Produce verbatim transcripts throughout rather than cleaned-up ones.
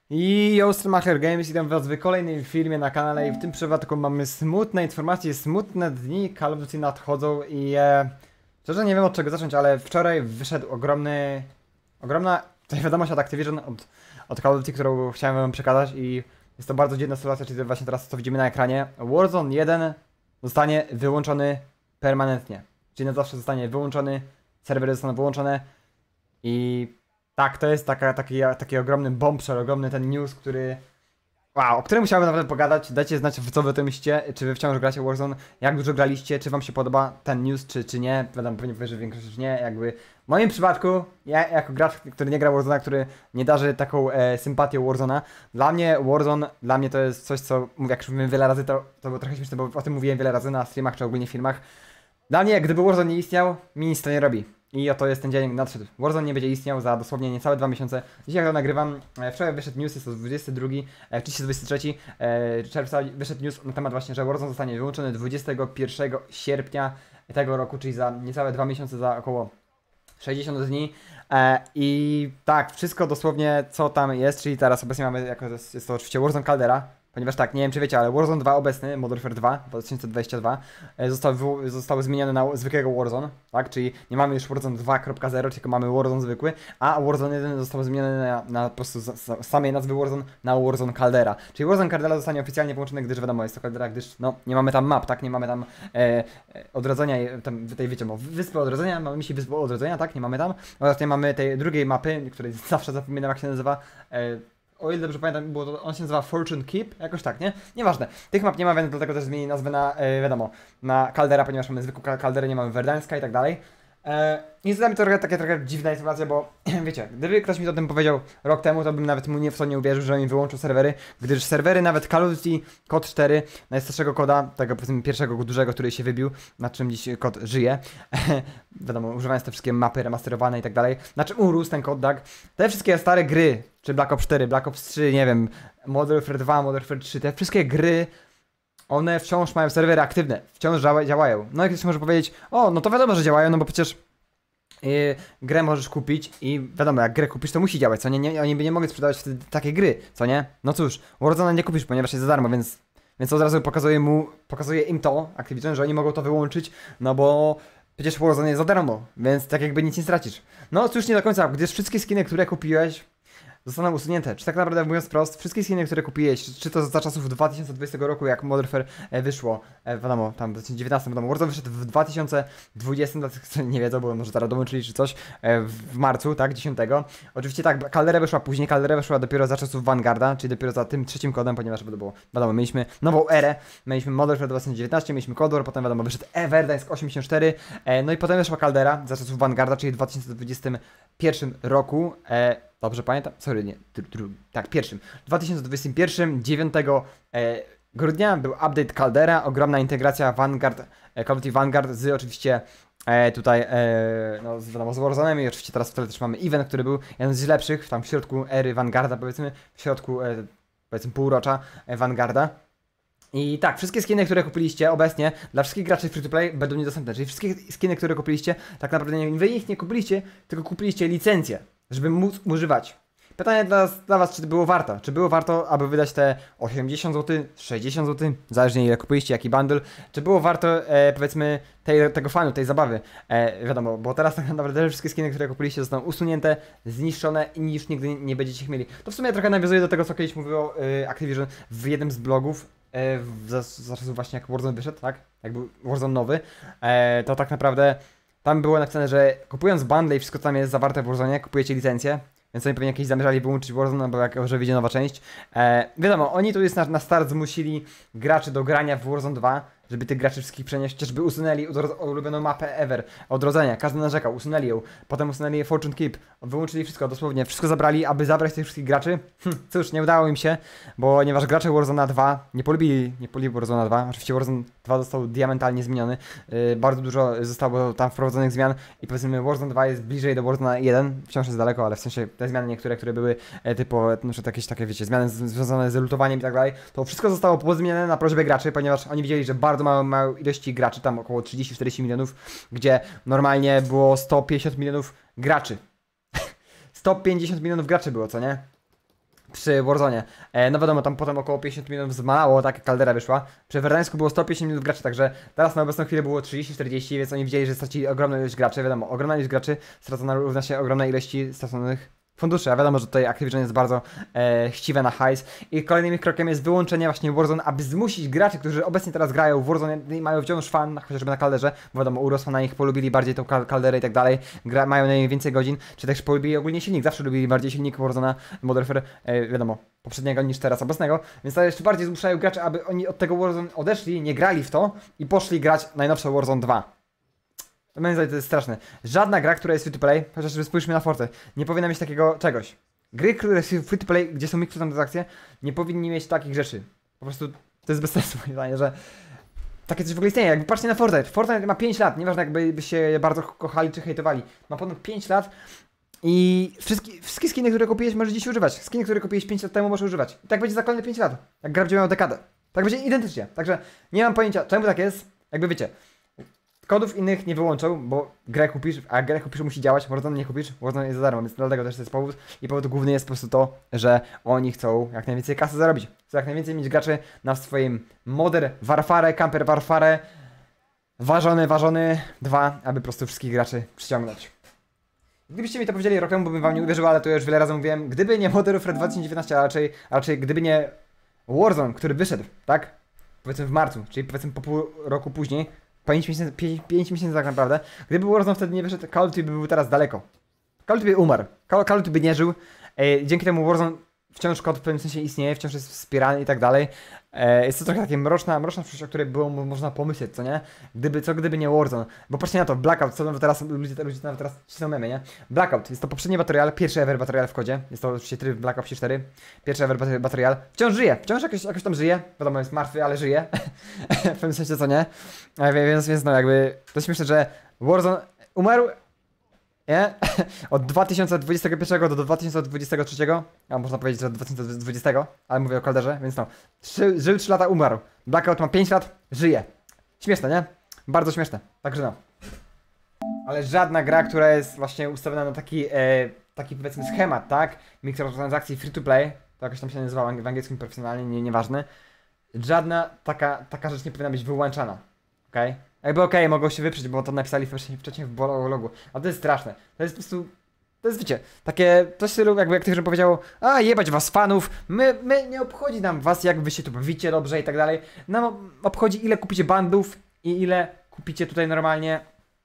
I Jostrmacher Games, witam was w kolejnym filmie na kanale i w tym przypadku mamy smutne informacje, smutne dni, Call of Duty nadchodzą i e, szczerze nie wiem od czego zacząć, ale wczoraj wyszedł ogromny, ogromna tutaj wiadomość od Activision, od, od Call of Duty, którą chciałem wam przekazać i jest to bardzo dziwna sytuacja, czyli właśnie teraz co widzimy na ekranie. Warzone jeden zostanie wyłączony permanentnie, czyli na zawsze zostanie wyłączony, serwery zostaną wyłączone i... Tak, to jest taka, taki, taki ogromny bombshell, ogromny ten news, który... Wow, o którym musiałbym naprawdę pogadać. Dajcie znać, co wy o tym myślicie, czy wy wciąż gracie Warzone, jak dużo graliście, czy wam się podoba ten news, czy, czy nie. Wiadomo, pewnie powie, że większość już nie, jakby... W moim przypadku, ja jako gracz, który nie gra Warzone'a, który nie darzy taką e, sympatią Warzone'a, dla mnie Warzone, dla mnie to jest coś, co, mówię, jak już mówiłem wiele razy, to, to było trochę śmieszne, bo o tym mówiłem wiele razy na streamach, czy ogólnie filmach. Dla mnie, gdyby Warzone nie istniał, mi nic to nie robi. I oto jest ten dzień nadszedł. Warzone nie będzie istniał za dosłownie niecałe dwa miesiące. Dzisiaj jak to nagrywam, e, wczoraj wyszedł news, jest to dwudziesty drugi, e, czy dwudziesty trzeci e, czerwca wyszedł news na temat właśnie, że Warzone zostanie wyłączony dwudziestego pierwszego sierpnia tego roku, czyli za niecałe dwa miesiące, za około sześćdziesiąt dni. E, I tak, wszystko dosłownie co tam jest, czyli teraz obecnie mamy, jako jest, jest to oczywiście Warzone Caldera. Ponieważ tak, nie wiem czy wiecie, ale Warzone dwa obecny, Modern Warfare dwa, dwa tysiące dwudziesty drugi, został, został zmieniony na zwykłego Warzone, tak? Czyli nie mamy już Warzone dwa kropka zero, tylko mamy Warzone zwykły, a Warzone jeden został zmieniony na, na po prostu z, z samej nazwy Warzone na Warzone Caldera. Czyli Warzone Caldera zostanie oficjalnie połączony, gdyż wiadomo, jest to Caldera, gdyż no, nie mamy tam map, tak? Nie mamy tam e, e, odrodzenia, tam tutaj wiecie, no, wyspy odrodzenia, mamy misję wyspy odrodzenia, tak? Nie mamy tam. Oraz nie mamy tej drugiej mapy, której zawsze zapominam jak się nazywa. E, O ile dobrze pamiętam, było to, on się nazywa Fortune Keep, jakoś tak, nie? Nieważne. Tych map nie ma, więc dlatego też zmieni nazwę na, e, wiadomo, na Caldera, ponieważ mamy zwykłą Calderę, nie mamy Verdańska i tak dalej. E, I jest dla mnie to trochę, takie trochę dziwna informacja, bo wiecie, gdyby ktoś mi o tym powiedział rok temu, to bym nawet mu nie w to nie uwierzył, że mi wyłączył serwery, gdyż serwery nawet Call of Duty kod cztery, najstarszego koda, tego powiedzmy pierwszego dużego, który się wybił, na czym dziś kod żyje, wiadomo, używając te wszystkie mapy remasterowane i tak dalej, na czym urósł ten kod, tak? Te wszystkie stare gry, czy Black Ops cztery, Black Ops trzy, nie wiem, Modern Warfare dwa, Modern Warfare trzy, te wszystkie gry, one wciąż mają serwery aktywne, wciąż działają. No i ktoś może powiedzieć, o, no to wiadomo, że działają, no bo przecież yy, grę możesz kupić i wiadomo, jak grę kupisz, to musi działać, co nie? nie oni by nie mogli sprzedawać wtedy takiej gry, co nie? No cóż, Warzone nie kupisz, ponieważ jest za darmo, więc, więc od razu pokazuje mu, pokazuje im to, Activision, że oni mogą to wyłączyć, no bo przecież Warzone jest za darmo, więc tak jakby nic nie stracisz. No cóż, nie do końca, gdyż wszystkie skiny, które kupiłeś, zostaną usunięte. Czy tak naprawdę mówiąc wprost, wszystkie skiny, które kupiłeś, czy to za czasów dwa tysiące dwudziestego roku, jak Modern Warfare wyszło, e, wiadomo, tam w dwa tysiące dziewiętnastym, wiadomo, Warzone wyszedł w dwa tysiące dwudziestym, dla tych, którzy nie wiedzą, bo może teraz dołączyli czy coś, e, w marcu, tak, dziesiątego. Oczywiście tak, Caldera wyszła później, Caldera wyszła dopiero za czasów Vanguarda, czyli dopiero za tym trzecim kodem, ponieważ to było, wiadomo, mieliśmy nową erę, mieliśmy Modern Warfare dwa tysiące dziewiętnaście, mieliśmy Cold War, potem wiadomo, wyszedł Verdansk osiemdziesiąt cztery, e, no i potem wyszła Caldera za czasów Vanguarda, czyli w dwa tysiące dwudziestym pierwszym roku, e, dobrze pamiętam? Sorry, nie, dru, tak, pierwszym. W dwa tysiące dwudziestym pierwszym, dziewiątego e, grudnia był update Caldera, ogromna integracja Vanguard, e, Call of Duty Vanguard z oczywiście e, tutaj, e, no z, wiadomo, z Warzone'em i oczywiście teraz w tle też mamy event, który był jeden z lepszych, tam w środku ery Vanguarda powiedzmy, w środku e, powiedzmy półrocza e, Vanguarda. I tak, wszystkie skiny, które kupiliście obecnie dla wszystkich graczy free to play będą niedostępne. Czyli wszystkie skiny, które kupiliście, tak naprawdę nie, wy ich nie kupiliście, tylko kupiliście licencję, żeby móc używać. Pytanie dla, dla was, czy to było warto? Czy było warto, aby wydać te osiemdziesiąt złotych, sześćdziesiąt złotych, zależnie ile kupiliście, jaki bundle, czy było warto, e, powiedzmy, tej, tego fanu, tej zabawy? E, wiadomo, bo teraz tak naprawdę wszystkie skiny, które kupiliście, zostaną usunięte, zniszczone i już nigdy nie, nie będziecie ich mieli. To w sumie trochę nawiązuje do tego, co kiedyś mówiło e, Activision w jednym z blogów, e, za, za czasów właśnie jak Warzone wyszedł, tak? Jak był Warzone nowy, e, to tak naprawdę tam było napisane, że kupując bundle i wszystko co tam jest zawarte w Warzone, kupujecie licencję. Więc oni pewnie jakieś zamierzali wyłączyć Warzone, bo jak że wyjdzie nowa część. E, wiadomo, oni tu jest na, na start zmusili graczy do grania w Warzone dwa, żeby tych graczy wszystkich przenieść, chociażby usunęli ulubioną mapę ever, odrodzenia, każdy narzekał, usunęli ją, potem usunęli Fortune Keep, wyłączyli wszystko, dosłownie, wszystko zabrali, aby zabrać tych wszystkich graczy. Hm, cóż, nie udało im się, bo ponieważ gracze Warzone dwa nie polubili, nie polubili Warzone dwa, oczywiście Warzone dwa został diamentalnie zmieniony, yy, bardzo dużo zostało tam wprowadzonych zmian i powiedzmy Warzone dwa jest bliżej do Warzone jeden, wciąż jest daleko, ale w sensie te zmiany niektóre, które były e, typu, na przykład jakieś takie, wiecie, zmiany z, związane z lutowaniem i tak dalej, to wszystko zostało pozmieniane na prośbę graczy, ponieważ oni widzieli, że bardzo mało, mało ilości graczy, tam około trzydzieści czterdzieści milionów, gdzie normalnie było sto pięćdziesiąt milionów graczy. sto pięćdziesiąt milionów graczy było, co nie? przy Warzone. E, no wiadomo, tam potem około pięćdziesiąt minut zmalało, tak jak Caldera wyszła. Przy Verdańsku było sto pięćdziesiąt minut graczy, także teraz na obecną chwilę było trzydzieści czterdzieści, więc oni widzieli, że stracili ogromną ilość graczy. Wiadomo, ogromna ilość graczy stracona równa się ogromnej ilości straconych funduszy, a wiadomo, że tutaj Activision jest bardzo e, chciwe na hajs i kolejnym ich krokiem jest wyłączenie właśnie Warzone, aby zmusić graczy, którzy obecnie teraz grają w Warzone i mają wciąż fan, chociażby na Calderze, bo wiadomo, urosła na nich, polubili bardziej tą Calderę i tak dalej, gra, mają na niej więcej godzin, czy też polubili ogólnie silnik, zawsze lubili bardziej silnik Warzona Modern Warfare, e, wiadomo, poprzedniego niż teraz obecnego, więc to jeszcze bardziej zmuszają graczy, aby oni od tego Warzone odeszli, nie grali w to i poszli grać najnowsze Warzone dwa. Moim zdaniem to jest straszne. Żadna gra, która jest free to play, chociażby spójrzmy na Fortnite, nie powinna mieć takiego czegoś. Gry, które są free to play, gdzie są mikrotransakcje, nie powinni mieć takich rzeczy. Po prostu to jest bez sensu moim zdaniem, że takie coś w ogóle istnieje. Jakby patrzcie na Fortnite. Fortnite ma pięć lat, nieważne jakby by się bardzo kochali czy hejtowali. Ma ponad pięć lat i wszystkie, wszystkie skiny, które kupiłeś, możesz dziś używać. Skiny, które kupiłeś pięć lat temu, możesz używać. I tak będzie za kolejne pięć lat. Jak gra będzie miała dekadę. Tak będzie identycznie. Także nie mam pojęcia, czemu tak jest. Jakby wiecie. Kodów innych nie wyłączą, bo grę kupisz, a grę kupisz musi działać, Warzone nie kupisz, Warzone jest za darmo, więc dlatego też to jest powód. I powód główny jest po prostu to, że oni chcą jak najwięcej kasy zarobić. Chcą jak najwięcej mieć graczy na swoim Modern Warfare, Camper Warfare, ważony, ważony dwa, aby po prostu wszystkich graczy przyciągnąć. Gdybyście mi to powiedzieli rok temu, bo bym wam nie uwierzył, ale to już wiele razy mówiłem, gdyby nie Modern Warfare dwa tysiące dziewiętnaście, a raczej, a raczej gdyby nie Warzone, który wyszedł, tak? Powiedzmy w marcu, czyli powiedzmy po pół roku później, pięć miesięcy, pięć miesięcy tak naprawdę. Gdyby Warzone wtedy nie wyszedł, Call of Duty by był teraz daleko. Call of Duty by umarł. Call, Call of Duty by nie żył. E, dzięki temu Warzone wciąż kod w pewnym sensie istnieje, wciąż jest wspierany i tak dalej. E, jest to trochę takie mroczna, mroczna przyszłość, o której było można pomyśleć, co nie? Gdyby, co gdyby nie Warzone. Bo patrzcie na to, Blackout, co no teraz ludzie, ludzie nawet teraz cisną memy, nie? Blackout, jest to poprzedni Battle Royale, pierwszy ever Battle Royale w kodzie. Jest to oczywiście tryb Black Ops cztery. Pierwszy ever Battle Royale. Wciąż żyje, wciąż jakoś, jakoś tam żyje. Wiadomo, jest martwy, ale żyje. W pewnym sensie, co nie? E, więc, więc no jakby, to śmieszne, że Warzone umarł, nie? Od dwa tysiące dwudziestego pierwszego do dwa tysiące dwudziestego trzeciego, a można powiedzieć, że od dwa tysiące dwudziestego, ale mówię o Calderze, więc no. Trzy, żył trzy lata, umarł. Blackout ma pięć lat, żyje. Śmieszne, nie? Bardzo śmieszne. Także no. Ale żadna gra, która jest właśnie ustawiona na taki, e, taki powiedzmy schemat, tak? Mikrotransakcji free to play, to jakoś tam się nazywa w angielskim profesjonalnie, nie, nieważne. Żadna taka, taka rzecz nie powinna być wyłączana. Okej? Okay? Jakby okej, okay, mogą się wyprzeć, bo to napisali wcześniej, wcześniej w blogu. A to jest straszne. To jest po prostu... To jest, wiecie, takie... To stylu, jakby jak ktoś powiedział, a jebać was fanów, my, my nie obchodzi nam was, jak wy się tu bawicie dobrze i tak dalej. Nam obchodzi, ile kupicie bandów i ile kupicie tutaj normalnie...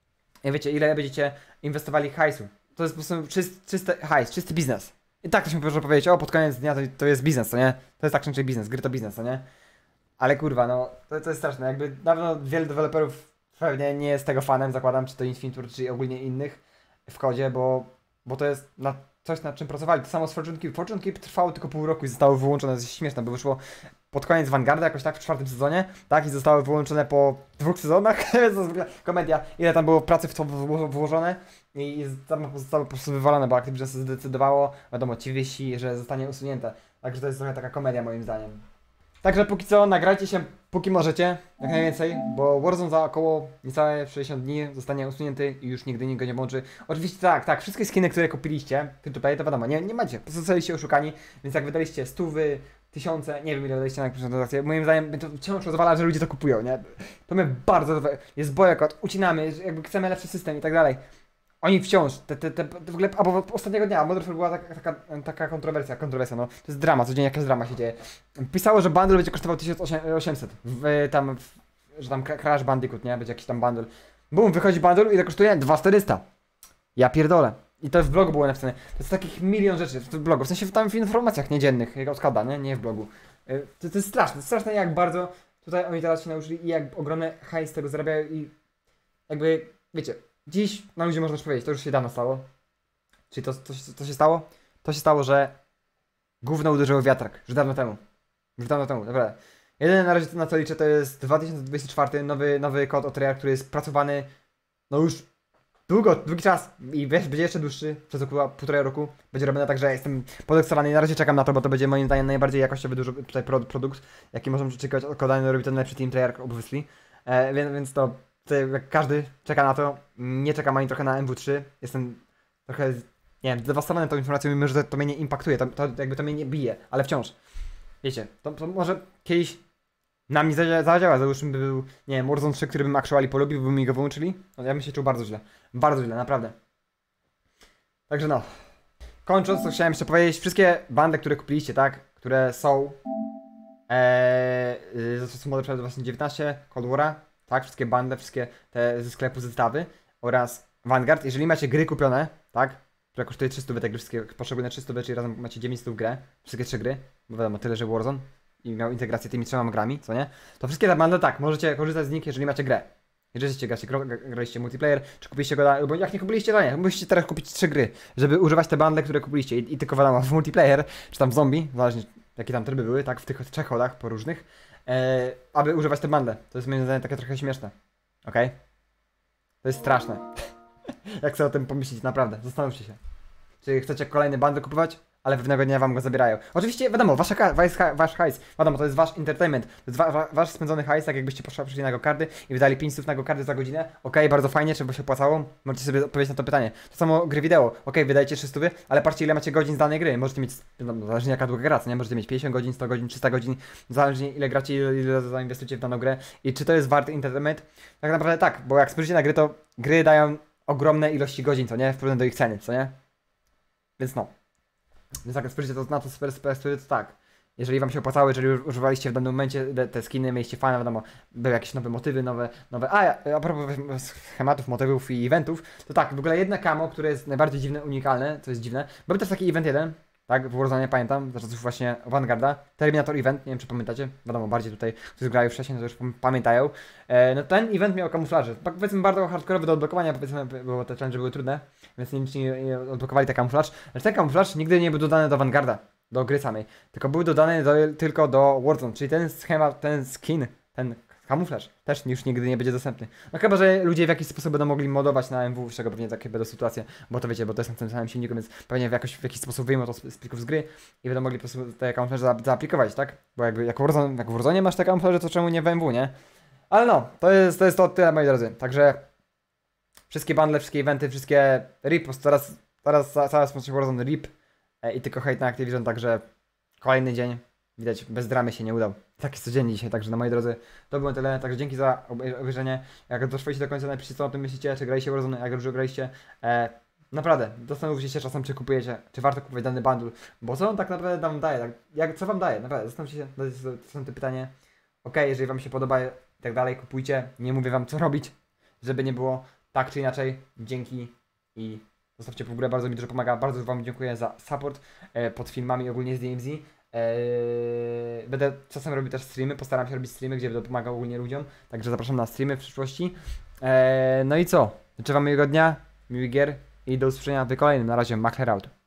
I wiecie, ile będziecie inwestowali hajsu. To jest po prostu czyst, czysty hajs, czysty biznes. I tak ktoś mi może powiedzieć, o pod koniec dnia to, to jest biznes, to nie? To jest tak czy inaczej biznes, gry to biznes, to nie? Ale kurwa, no, to, to jest straszne, jakby na pewno wielu deweloperów pewnie nie jest tego fanem, zakładam, czy to Infinity, czy ogólnie innych w kodzie, bo, bo to jest na coś, nad czym pracowali. To samo z Fortune Keep. Fortune Keep trwało tylko pół roku i zostało wyłączone, to jest śmieszne, bo wyszło pod koniec Vanguarda jakoś tak w czwartym sezonie, tak, i zostało wyłączone po dwóch sezonach, to jest komedia, ile tam było pracy w to włożone i, i tam zostało po prostu wywalone, bo Activision zdecydowało, wiadomo, ci wisi, że zostanie usunięte, także to jest trochę taka komedia moim zdaniem. Także póki co nagrajcie się póki możecie, jak najwięcej, bo Warzone za około niecałe sześćdziesiąt dni zostanie usunięty i już nigdy nikt go nie włączy. Oczywiście tak, tak, wszystkie skiny, które kupiliście, tutaj to wiadomo, nie, nie macie, po prostu zostaliście oszukani, więc jak wydaliście stówy, tysiące, nie wiem ile wydaliście na prezentację, moim zdaniem to wciąż rozwala, że ludzie to kupują, nie? To mnie bardzo, jest bojkot, ucinamy, jakby chcemy lepszy system i tak dalej. Oni wciąż, te, te, te, te w ogóle, albo ostatniego dnia, Modern Warfare była taka, taka, taka kontrowersja, kontrowersja, no, to jest drama, codziennie jakaś drama się dzieje. Pisało, że bundle będzie kosztował tysiąc osiemset, w, tam, w, że tam Crash Bandicoot, nie, będzie jakiś tam bundle. Bum, wychodzi bundle i ile kosztuje? dwa tysiące czterysta. Ja pierdolę. I to w blogu było napisane. To jest takich milion rzeczy w blogu, w sensie tam w informacjach niedziennych, jak od Kada, nie, nie w blogu. To, to jest straszne, to jest straszne jak bardzo tutaj oni teraz się nauczyli i jak ogromny hajs z tego zarabiają i jakby, wiecie, dziś na ludzie można już powiedzieć, to już się dawno stało. Czyli to, to, to się stało? To się stało, że gówno uderzyło w wiatrak, już dawno temu. Już dawno temu, naprawdę. Jedyne na razie na co liczę to jest dwa tysiące dwudziesty czwarty, nowy, nowy kod od Treyarch, który jest pracowany no już długo, długi czas i wiesz, będzie jeszcze dłuższy, przez około półtorej roku. Będzie robione tak, że jestem podekscytowany i na razie czekam na to, bo to będzie moim zdaniem najbardziej jakościowy duży tutaj produkt, jaki możemy oczekiwać od koda, robi ten lepszy team Treyarch, obviously. E, więc, więc to jak każdy czeka na to, nie czekam ani trochę na M W trzy, jestem trochę nie wiem, zdewastowany tą informacją, mimo że to mnie nie impaktuje, to, to jakby to mnie nie bije, ale wciąż. Wiecie, to, to może kiedyś na mnie zadziała, zadziała, załóżmy by był, nie wiem, Warzone trzy, który bym actually polubił, by mi go wyłączyli. No, ja bym się czuł bardzo źle. Bardzo źle, naprawdę. Także no. Kończąc, to chciałem jeszcze powiedzieć, wszystkie bandy, które kupiliście, tak? Które są Eee, za czasów Modern Warfare dwa tysiące dziewiętnaście, Cold War'a, tak? Wszystkie bandy, wszystkie te ze sklepu zestawy oraz Vanguard. Jeżeli macie gry kupione, tak? Które kosztuje trzysta te gry, wszystkie poszczególne trzysta, czyli razem macie dziewięćset w grę, wszystkie trzy gry, bo wiadomo, tyle, że Warzone i miał integrację tymi trzema grami, co nie? To wszystkie te bandy, tak, możecie korzystać z nich, jeżeli macie grę. Jeżeli gracie, graliście multiplayer, czy kupiliście go, na, bo jak nie kupiliście, to nie, musicie teraz kupić trzy gry, żeby używać te bundle, które kupiliście i, i tylko wiadomo, w multiplayer, czy tam w zombie, zależnie jakie tam tryby były, tak, w tych trzech hodach po różnych, e, aby używać te bundle. To jest moim zdaniem takie trochę śmieszne, okej? Okay? To jest straszne. Jak sobie o tym pomyślicie, naprawdę, zastanówcie się. Czy chcecie kolejny bundle kupować? Ale pewnego dnia wam go zabierają. Oczywiście, wiadomo, wasza, wasz, wasz hajs, wiadomo, to jest wasz entertainment, to jest wa, wa, wasz spędzony hajs, tak jakbyście poszli na go-kardy i wydali pięć stów na go-kardy za godzinę. Okej, okay, bardzo fajnie, czy by się opłacało? Możecie sobie odpowiedzieć na to pytanie. To samo gry wideo. Okej, okay, wydajecie trzy stówy, ale patrzcie ile macie godzin z danej gry. Możecie mieć, no, zależnie jaka długa gra, nie? Możecie mieć pięćdziesiąt godzin, sto godzin, trzysta godzin, zależnie ile gracie, ile, ile zainwestujecie w daną grę i czy to jest warty entertainment? Tak naprawdę tak, bo jak spojrzycie na gry, to gry dają ogromne ilości godzin, co nie? W porównaniu do ich ceny, co nie? Więc no. Więc jak spojrzycie to na to z perspektywy, to tak. Jeżeli wam się opłacało, jeżeli używaliście w danym momencie te skiny, mieliście fajne, wiadomo, były jakieś nowe motywy, nowe, nowe... A, a propos schematów, motywów i eventów, to tak, w ogóle jedno camo, które jest najbardziej dziwne, unikalne, co jest dziwne, był też taki event jeden, tak, w Warzone pamiętam, za czasów właśnie Vanguarda, Terminator Event, nie wiem czy pamiętacie, wiadomo, bardziej tutaj, którzy grają wcześniej, no to już pamiętają. E, no ten event miał kamuflaże, powiedzmy bardzo hardkorowy do odblokowania, powiedzmy, bo te challenge były trudne, więc nie, nie, nie odblokowali ten kamuflaż. Lecz ten kamuflaż nigdy nie był dodany do Vanguarda, do gry samej, tylko był dodany do, tylko do Warzone, czyli ten schemat, ten skin, ten kamuflaż też już nigdy nie będzie dostępny. No chyba, że ludzie w jakiś sposób będą mogli modować na M W, z czego pewnie takie będą sytuacje, bo to wiecie, bo to jest na tym samym silniku, więc pewnie w, jakoś, w jakiś sposób wyjmą to z, z plików z gry i będą mogli po prostu te kamuflaże za, zaaplikować, tak? Bo jakby jak w Warzone, jak w Warzone masz te kamuflaże, to czemu nie w M W, nie? Ale no, to jest to, jest to tyle, moi drodzy. Także wszystkie bundle, wszystkie eventy, wszystkie R I P, teraz, teraz cała społeczność Warzone R I P e, i tylko hejt na Activision, także kolejny dzień. Widać, bez dramy się nie udał. Tak jest codziennie dzisiaj, także na moi drodzy, to było tyle. Także dzięki za obejrzenie. Jak dotrwaliście do końca, napiszcie co o tym myślicie, czy graliście w Warzone, jak dużo graliście. E, naprawdę, zastanówcie się czasem, czy kupujecie, czy warto kupować dany bundle, bo co on tak naprawdę wam daje, tak, jak, co wam daje, naprawdę, zastanówcie się, to są te pytanie. Ok, jeżeli wam się podoba i tak dalej, kupujcie, nie mówię wam co robić, żeby nie było tak czy inaczej. Dzięki i zostawcie w górę, bardzo mi dużo pomaga, bardzo wam dziękuję za support e, pod filmami ogólnie z D M Z. Eee, będę czasem robił też streamy, postaram się robić streamy, gdzie będę pomagał ogólnie ludziom, także zapraszam na streamy w przyszłości. Eee, no i co? Życzę wam miłego dnia, miłych gier i do usłyszenia w kolejnym. Na razie, Makler out.